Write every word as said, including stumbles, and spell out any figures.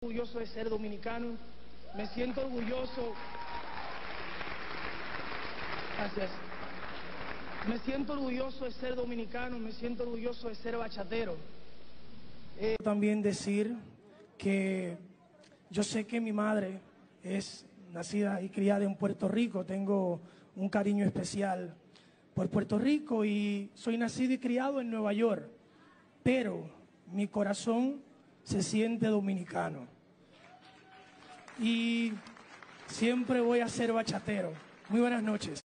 orgulloso de ser dominicano, me siento orgulloso... Gracias. Me siento orgulloso de ser dominicano, me siento orgulloso de ser bachatero. Eh, también decir que yo sé que mi madre es nacida y criada en Puerto Rico, tengo un cariño especial por Puerto Rico y soy nacido y criado en Nueva York, pero mi corazón se siente dominicano y siempre voy a ser bachatero. Muy buenas noches.